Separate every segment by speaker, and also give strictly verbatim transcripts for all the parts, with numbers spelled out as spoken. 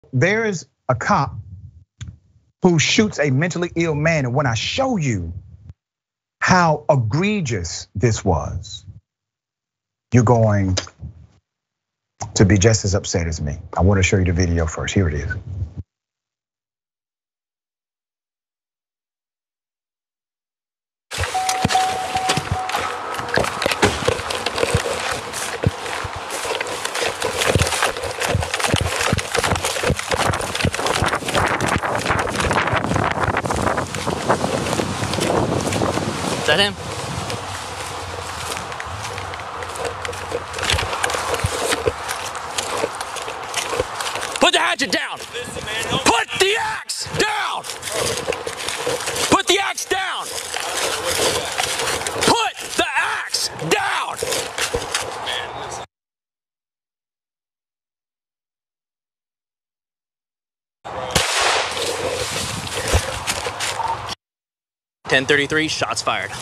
Speaker 1: There is a cop who shoots a mentally ill man, and when I show you how egregious this was, you're going to be just as upset as me. I want to show you the video first. Here it is.
Speaker 2: Is that him? Put the hatchet down! Put the axe down! Put the axe down! Put the axe down! ten thirty-three, shots fired.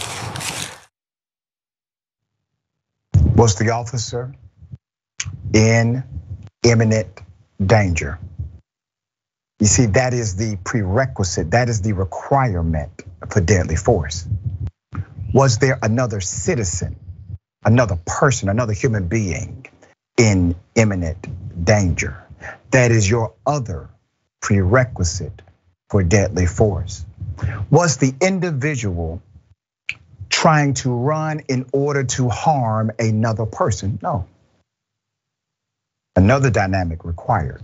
Speaker 1: Was the officer in imminent danger? You see, that is the prerequisite, that is the requirement for deadly force. Was there another citizen, another person, another human being in imminent danger? That is your other prerequisite for deadly force. Was the individual trying to run in order to harm another person? No. Another dynamic required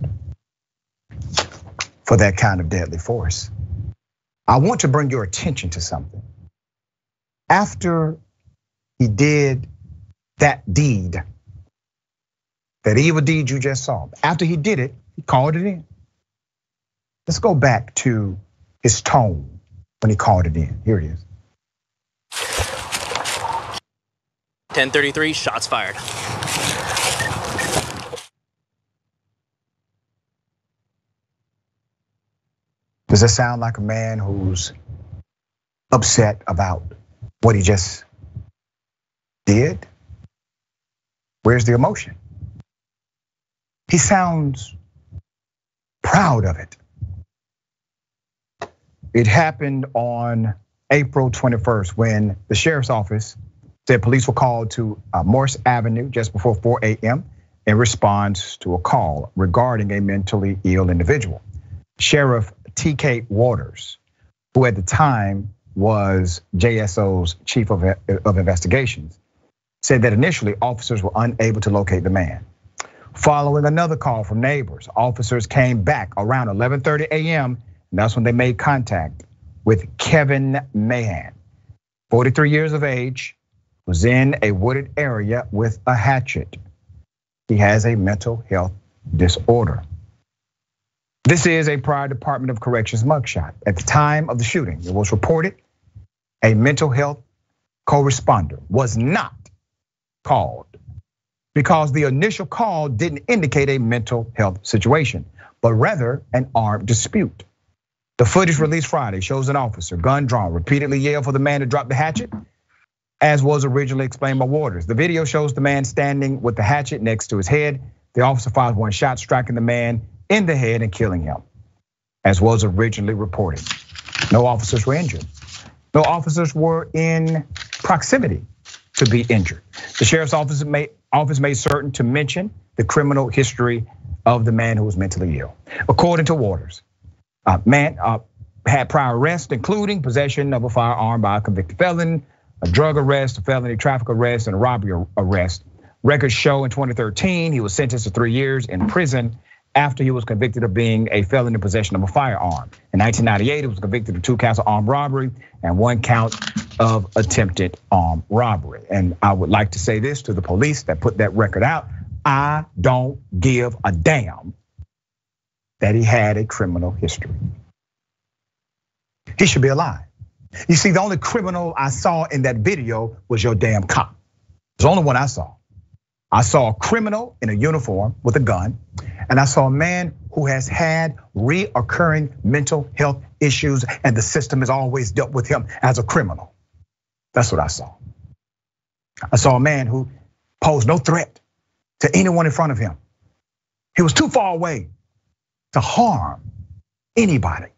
Speaker 1: for that kind of deadly force. I want to bring your attention to something. After he did that deed, that evil deed you just saw, after he did it, he called it in. Let's go back to his tone when he called it in. Here it is.
Speaker 2: ten thirty-three, shots fired.
Speaker 1: Does that sound like a man who's upset about what he just did? Where's the emotion? He sounds proud of it. It happened on April twenty-first when the sheriff's office said police were called to Morse Avenue just before four A M in response to a call regarding a mentally ill individual. Sheriff T K Waters, who at the time was J S O's chief of, of investigations, said that initially officers were unable to locate the man. Following another call from neighbors, officers came back around eleven thirty A M, and that's when they made contact with Kevin Mahan, forty-three years of age, was in a wooded area with a hatchet. He has a mental health disorder. This is a prior Department of Corrections mugshot. At the time of the shooting, it was reported a mental health co-responder was not called because the initial call didn't indicate a mental health situation, but rather an armed dispute. The footage released Friday shows an officer, gun drawn, repeatedly yell for the man to drop the hatchet, as was originally explained by Waters. The video shows the man standing with the hatchet next to his head. The officer fires one shot, striking the man in the head and killing him, as was originally reported. No officers were injured. No officers were in proximity to be injured. The sheriff's office made, office made certain to mention the criminal history of the man who was mentally ill. According to Waters, man had prior arrests, including possession of a firearm by a convicted felon, a drug arrest, a felony traffic arrest, and a robbery arrest. Records show in twenty thirteen, he was sentenced to three years in prison after he was convicted of being a felon in possession of a firearm. In nineteen ninety-eight, he was convicted of two counts of armed robbery and one count of attempted armed robbery. And I would like to say this to the police that put that record out. I don't give a damn that he had a criminal history. He should be alive. You see, the only criminal I saw in that video was your damn cop. It's the only one I saw. I saw a criminal in a uniform with a gun, and I saw a man who has had reoccurring mental health issues, and the system has always dealt with him as a criminal. That's what I saw. I saw a man who posed no threat to anyone in front of him. He was too far away to harm anybody.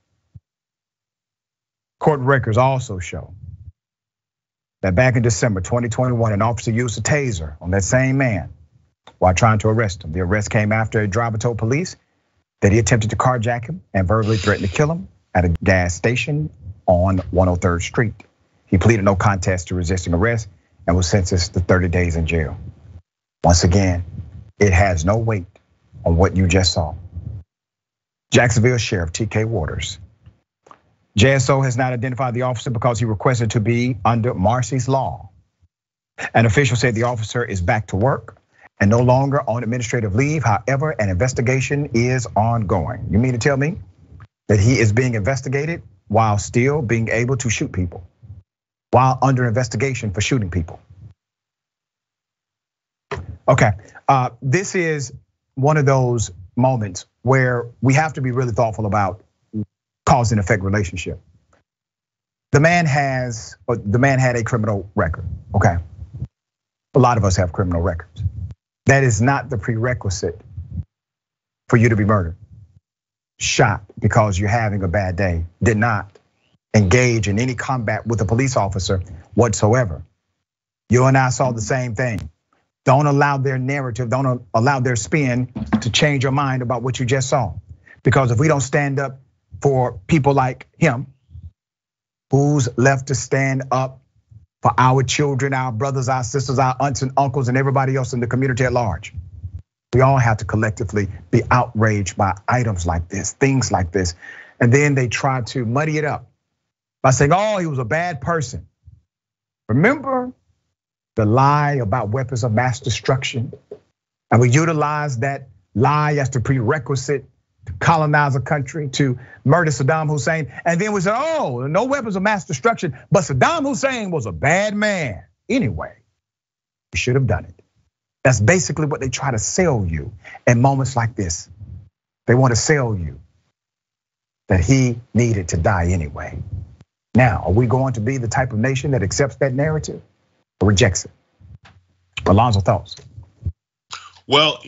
Speaker 1: Court records also show that back in December twenty twenty-one, an officer used a taser on that same man while trying to arrest him. The arrest came after a driver told police that he attempted to carjack him and verbally threatened to kill him at a gas station on one oh third Street. He pleaded no contest to resisting arrest and was sentenced to thirty days in jail. Once again, it has no weight on what you just saw. Jacksonville Sheriff T K Waters. J S O has not identified the officer because he requested to be under Marcy's law. An official said the officer is back to work and no longer on administrative leave. However, an investigation is ongoing. You mean to tell me that he is being investigated while still being able to shoot people, while under investigation for shooting people? Okay, uh, this is one of those moments where we have to be really thoughtful about cause and effect relationship. The man has, the man had a criminal record, okay? A lot of us have criminal records. That is not the prerequisite for you to be murdered. Shot because you're having a bad day, did not engage in any combat with a police officer whatsoever. You and I saw the same thing. Don't allow their narrative, don't allow their spin to change your mind about what you just saw. Because if we don't stand up for people like him, who's left to stand up for our children, our brothers, our sisters, our aunts and uncles, and everybody else in the community at large. We all have to collectively be outraged by items like this, things like this. And then they try to muddy it up by saying, oh, he was a bad person. Remember the lie about weapons of mass destruction? And we utilize that lie as the prerequisite to colonize a country, to murder Saddam Hussein. And then we said, oh, no weapons of mass destruction, but Saddam Hussein was a bad man. Anyway, we should have done it. That's basically what they try to sell you in moments like this. They want to sell you that he needed to die anyway. Now, are we going to be the type of nation that accepts that narrative or rejects it? Alonzo, thoughts?
Speaker 3: Well,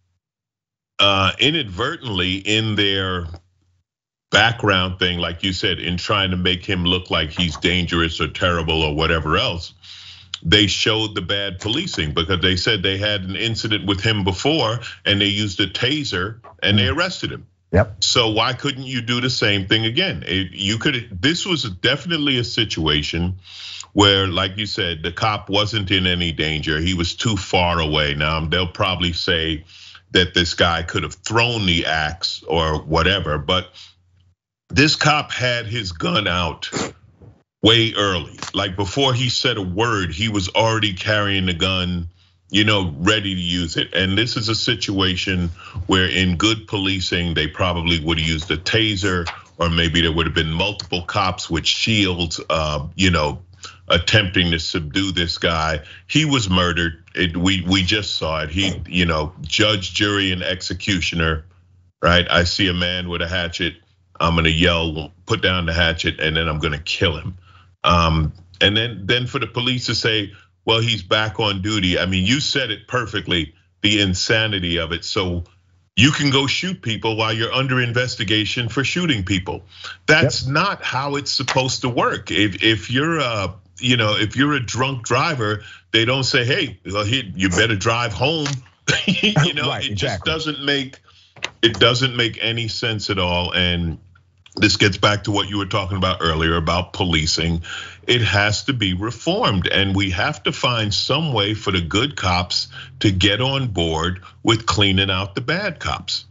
Speaker 3: uh, inadvertently in their background thing, like you said, in trying to make him look like he's dangerous or terrible or whatever else, they showed the bad policing because they said they had an incident with him before and they used a taser and they arrested him.
Speaker 1: Yep.
Speaker 3: So why couldn't you do the same thing again? You could. This was definitely a situation where, like you said, the cop wasn't in any danger. He was too far away. Now they'll probably say that this guy could have thrown the axe or whatever, but this cop had his gun out way early. Like before he said a word, he was already carrying the gun, you know, ready to use it. And this is a situation where in good policing, they probably would have used a taser, or maybe there would have been multiple cops with shields, you know, attempting to subdue this guy. He was murdered. It, we we just saw it. He, you know, judge, jury, and executioner, right? I see a man with a hatchet. I'm gonna yell, put down the hatchet, and then I'm gonna kill him. Um, and then, then for the police to say, well, he's back on duty. I mean, you said it perfectly, the insanity of it. So you can go shoot people while you're under investigation for shooting people. That's yep. not how it's supposed to work. If if you're a, you know, if you're a drunk driver, they don't say, hey, well, you better drive home. you know, right, it exactly. just doesn't make, it doesn't make any sense at all. And this gets back to what you were talking about earlier about policing. It has to be reformed, and we have to find some way for the good cops to get on board with cleaning out the bad cops.